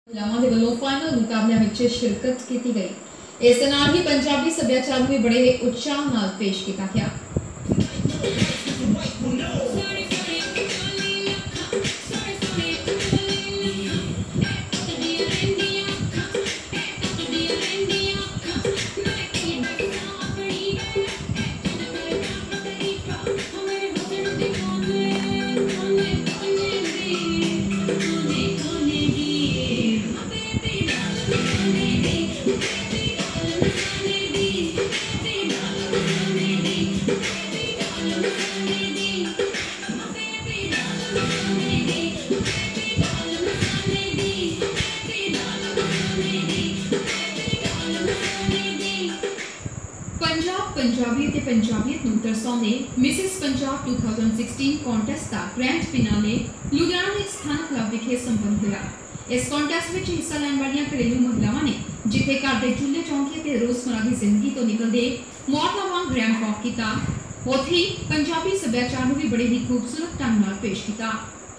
महिलावां दे वल्लों फाइनल मुकाबले विच शिरकत की गई। इस नाल ही पंजाबी सभ्याचार नूं बड़े उत्साह नाल पेश किया गया। पंजाब पंजाबी ते पंजाबियत नूं दर्शाउने मिसिस पंजाब 2016 कॉन्टेस्ट का ग्रैंड फिनाले लुधियाना के स्थान क्लब विखे संपन्न हुआ। इस कॉन्टेस्ट में हिस्सा लैण वालियां घरेलू महिलावां ने जिथे घर के चूल्हे चौंके ते रोजमर्रा की जिंदगी तो निकलते मौतां वांग ग्रैंड वॉक किया, उत्थे ही पंजाबी सभ्याचार नूं भी बड़े ही खूबसूरत ढंग नाल पेश किया।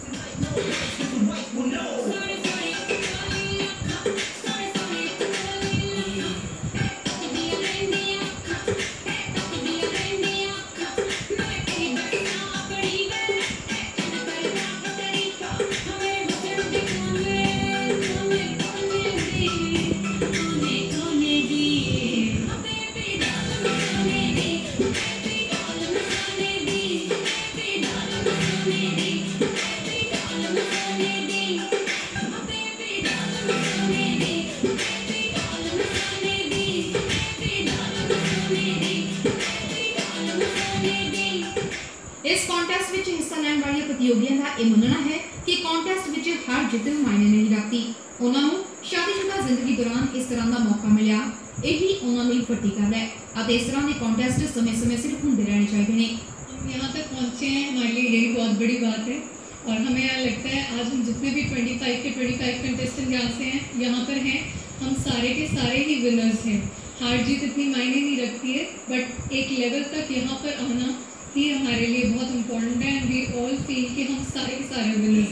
इस कॉन्टेस्ट विच हिस्सा लैण वाली प्रतियोगियों का यह मनना है कि कॉन्टेस्ट विच हार जित मायने नहीं रखती। उन्होंने शादीशुदा जिंदगी दौरान इस तरह का मौका मिला, यही उन्होंने वड्डी गल है और इस तरह के कॉन्टेस्ट समय समय सिर होंदे रहने चाहिए। हम यहाँ तक पहुँचे हैं, हमारे लिए यही बहुत बड़ी बात है और हमें यहाँ लगता है आज हम जितने भी 25 के 25 कंटेस्टेंट यहाँ से हैं, यहाँ पर हैं, हम सारे के सारे ही विनर्स हैं। हार जीत इतनी मायने नहीं रखती है, बट एक लेवल तक यहाँ पर आना ही हमारे लिए बहुत इम्पोर्टेंट है। एंड वी ऑल फील कि हम सारे के सारे विनर्स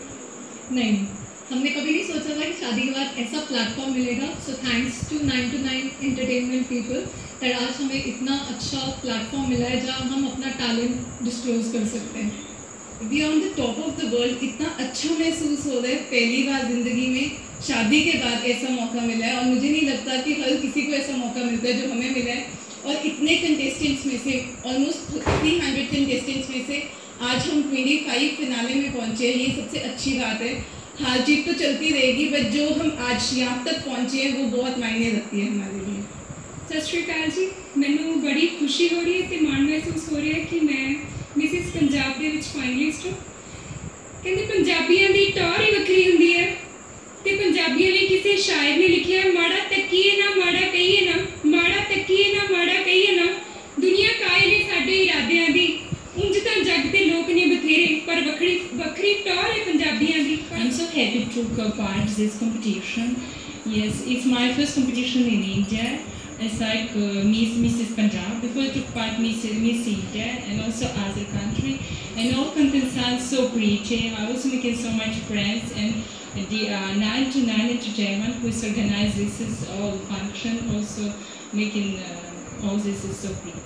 हैं। नहीं, हमने कभी नहीं सोचा था कि शादी के बाद ऐसा प्लेटफॉर्म मिलेगा। So thanks to 9 to 9 entertainment people that आज हमें इतना अच्छा प्लेटफॉर्म मिला है जहाँ हम अपना टैलेंट डिस्क्लोज कर सकते हैं। We on the top of the world, इतना अच्छा महसूस हो रहा है। पहली बार जिंदगी में शादी के बाद ऐसा मौका मिला है और मुझे नहीं लगता कि हर किसी को ऐसा मौका मिलता है जो हमें मिला है। और इतने कंटेस्टेंट्स में से ऑलमोस्ट 300 कंटेस्टेंट्स में से आज हम 25 फिनाले में पहुँचे हैं, ये सबसे अच्छी बात है। हार जीत तो चलती रहेगी, बट जो हम आज यहाँ तक पहुँचे हैं वो बहुत मायने रखती है हमारे लिए। सत श्री अकाल जी, मैनू बड़ी खुशी हो रही है तो मान महसूस हो रहा है कि मैं मिसिस पंजाब के विच फाइनलिस्ट हूँ। कहते पंजाबियों की टौर ही वक्री होंदी है ते पंजाबियों लिए किसी शायर ने लिखा है, माड़ा तकीए ना माड़ा कहिए ना, माड़ा तकीए ना माड़ा कहिए ना, दुनिया कायल है साडे इरादियां दी, उंज तां जग दे लोक ने बथेरे पर वक्री वक्री टौर है पंजाबियों की। I'm so happy to go part this competition. Yes, it's my first competition in India. It's like Mrs Punjab. Before I took part Miss India and also other country, and all contestants so pretty. I also making so much friends, and the 9 to 9 entertainment who is organized this is all function also making all this is so pretty.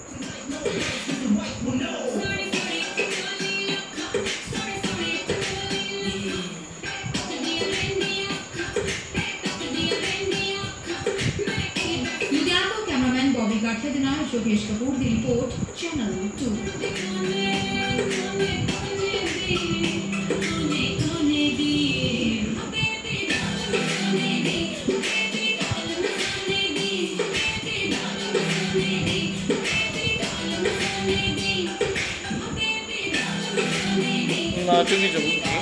Yogesh Kapoor की report, channel 2। 나중에 좀